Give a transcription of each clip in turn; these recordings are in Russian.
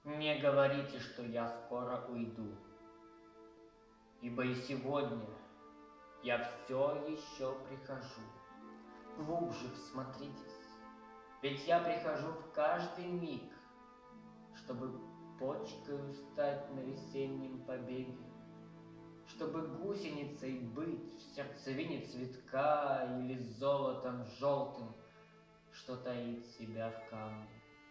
Не говорите, что я скоро уйду, ибо и сегодня я все еще прихожу. Глубже всмотритесь, ведь я прихожу в каждый миг, чтобы почкою стать на весеннем побеге, чтобы гусеницей быть в сердцевине цветка или золотом желтым, что таит себя в камне.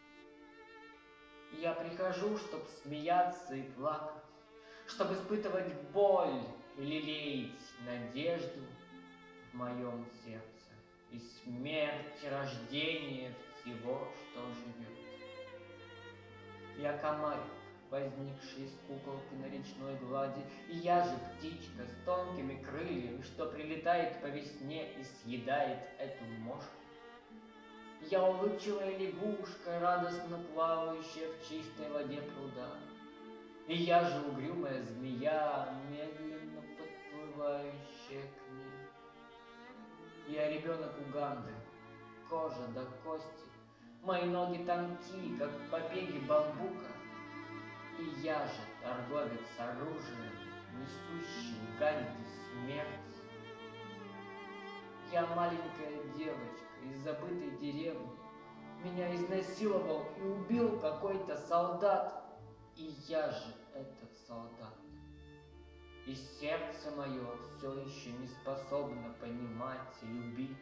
Я прихожу, чтоб смеяться и плакать, чтобы испытывать боль и лелеять надежду в моем сердце и смерть и рождение всего, что живет. Я комарик, возникший из куколки на речной глади, и я же птичка с тонкими крыльями, что прилетает по весне и съедает эту мошку. Я улыбчивая лягушка, радостно плавающая в чистой воде пруда. И я же угрюмая змея, медленно подплывающая к ней. Я ребенок Уганды, кожа до кости, мои ноги тонки, как побеги бамбука. И я же торговец оружием, несущий Уганде смерть. Я маленькая девочка из забытой деревни. Меня изнасиловал и убил какой-то солдат. И я же этот солдат. И сердце мое все еще не способно понимать и любить.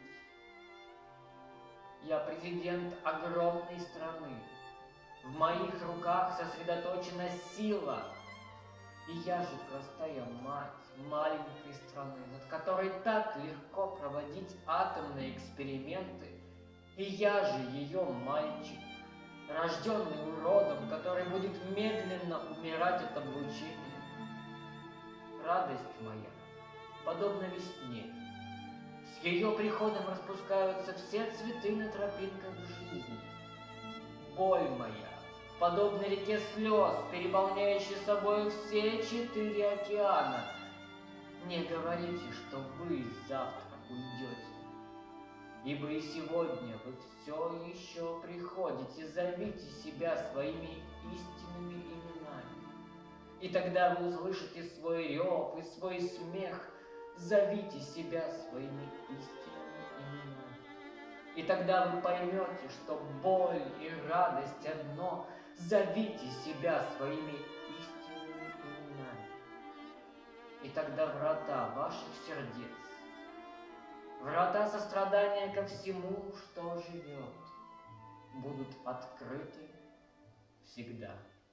Я президент огромной страны. В моих руках сосредоточена сила. И я же простая мать маленькой страны, над которой так легко проводить атомные эксперименты. И я же ее мальчик, рожденный уродом, который будет медленно умирать от облучения. Радость моя подобна весне. С ее приходом распускаются все цветы на тропинках жизни. Боль моя подобно реке слез, переполняющей собой все 4 океана. Не говорите, что вы завтра уйдете, ибо и сегодня вы все еще приходите. Зовите себя своими истинными именами, и тогда вы услышите свой рев и свой смех. Зовите себя своими истинными именами, и тогда вы поймете, что боль и радость одно. Зовите себя своими истинными именами, и тогда врата ваших сердец, врата сострадания ко всему, что живет, будут открыты всегда.